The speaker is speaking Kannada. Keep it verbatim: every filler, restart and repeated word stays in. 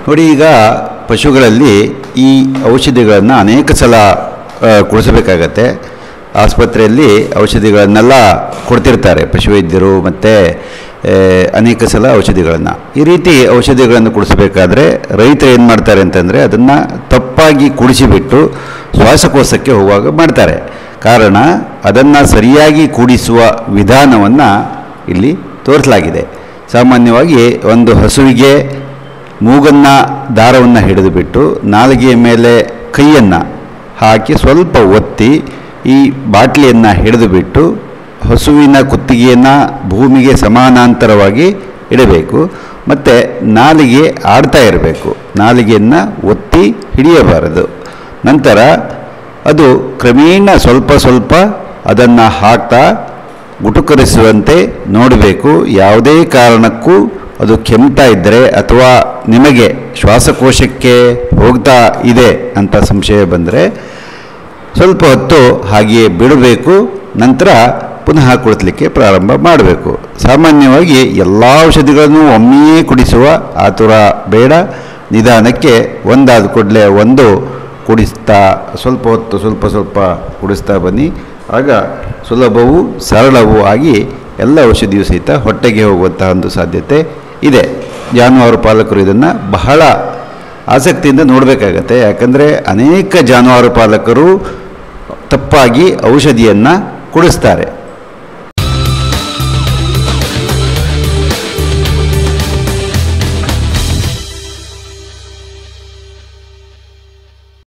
ನೋಡಿ, ಈಗ ಪಶುಗಳಲ್ಲಿ ಈ ಔಷಧಿಗಳನ್ನು ಅನೇಕ ಸಲ ಕೊಡಿಸಬೇಕಾಗತ್ತೆ. ಆಸ್ಪತ್ರೆಯಲ್ಲಿ ಔಷಧಿಗಳನ್ನೆಲ್ಲ ಕೊಡ್ತಿರ್ತಾರೆ ಪಶುವೈದ್ಯರು, ಮತ್ತು ಅನೇಕ ಸಲ ಔಷಧಿಗಳನ್ನು. ಈ ರೀತಿ ಔಷಧಿಗಳನ್ನು ಕುಡಿಸಬೇಕಾದ್ರೆ ರೈತರು ಏನು ಮಾಡ್ತಾರೆ ಅಂತಂದರೆ, ಅದನ್ನು ತಪ್ಪಾಗಿ ಕುಡಿಸಿಬಿಟ್ಟು ಶ್ವಾಸಕೋಶಕ್ಕೆ ಹೋಗುವಾಗ ಮಾಡ್ತಾರೆ. ಕಾರಣ, ಅದನ್ನು ಸರಿಯಾಗಿ ಕೂಡಿಸುವ ವಿಧಾನವನ್ನು ಇಲ್ಲಿ ತೋರಿಸಲಾಗಿದೆ. ಸಾಮಾನ್ಯವಾಗಿ ಒಂದು ಹಸುವಿಗೆ ಮೂಗನ್ನು ದಾರವನ್ನು ಹಿಡಿದು ಬಿಟ್ಟು ನಾಲಿಗೆಯ ಮೇಲೆ ಕೈಯನ್ನು ಹಾಕಿ ಸ್ವಲ್ಪ ಒತ್ತಿ ಈ ಬಾಟ್ಲಿಯನ್ನು ಹಿಡಿದು ಬಿಟ್ಟು ಹಸುವಿನ ಕುತ್ತಿಗೆಯನ್ನು ಭೂಮಿಗೆ ಸಮಾನಾಂತರವಾಗಿ ಇಡಬೇಕು. ಮತ್ತು ನಾಲಿಗೆ ಆಡ್ತಾ ಇರಬೇಕು, ನಾಲಿಗೆಯನ್ನು ಒತ್ತಿ ಹಿಡಿಯಬಾರದು. ನಂತರ ಅದು ಕ್ರಮೇಣ ಸ್ವಲ್ಪ ಸ್ವಲ್ಪ ಅದನ್ನು ಹಾಕ್ತಾ ಗುಟುಕರಿಸುವಂತೆ ನೋಡಬೇಕು. ಯಾವುದೇ ಕಾರಣಕ್ಕೂ ಅದು ಕೆಮ್ತಾ ಇದ್ದರೆ ಅಥವಾ ನಿಮಗೆ ಶ್ವಾಸಕೋಶಕ್ಕೆ ಹೋಗ್ತಾ ಇದೆ ಅಂತ ಸಂಶಯ ಬಂದರೆ ಸ್ವಲ್ಪ ಹೊತ್ತು ಹಾಗೆಯೇ ಬಿಡಬೇಕು. ನಂತರ ಪುನಃ ಕುಡಿಸಲಿಕ್ಕೆ ಪ್ರಾರಂಭ ಮಾಡಬೇಕು. ಸಾಮಾನ್ಯವಾಗಿ ಎಲ್ಲ ಔಷಧಿಗಳನ್ನು ಒಮ್ಮೆಯೇ ಕುಡಿಸುವ ಆತುರ ಬೇಡ. ನಿಧಾನಕ್ಕೆ ಒಂದಾದ ಕೂಡಲೇ ಒಂದು ಕುಡಿಸ್ತಾ ಸ್ವಲ್ಪ ಹೊತ್ತು ಸ್ವಲ್ಪ ಸ್ವಲ್ಪ ಕುಡಿಸ್ತಾ ಬನ್ನಿ. ಆಗ ಸುಲಭವೂ ಸರಳವೂ ಆಗಿ ಎಲ್ಲ ಔಷಧಿಯೂ ಸಹಿತ ಹೊಟ್ಟೆಗೆ ಹೋಗುವಂತಹ ಒಂದು ಸಾಧ್ಯತೆ ಇದೆ. ಜಾನುವಾರು ಪಾಲಕರು ಇದನ್ನು ಬಹಳ ಆಸಕ್ತಿಯಿಂದ ನೋಡಬೇಕಾಗತ್ತೆ. ಯಾಕಂದರೆ ಅನೇಕ ಜಾನುವಾರು ಪಾಲಕರು ತಪ್ಪಾಗಿ ಔಷಧಿಯನ್ನು ಕುಡಿಸ್ತಾರೆ.